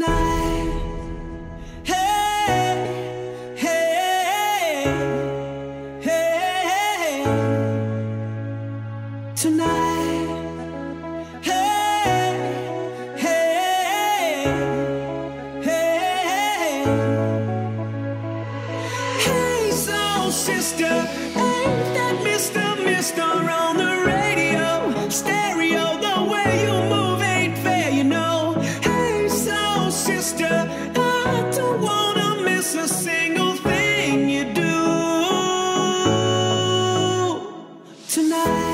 tonight. Hey, hey, hey, tonight. Hey, hey, hey, hey, soul sister, ain't that Mr. on the radio? Stereo, the way you move ain't fair, you know. Hey, soul sister, I don't wanna miss a single thing you do tonight.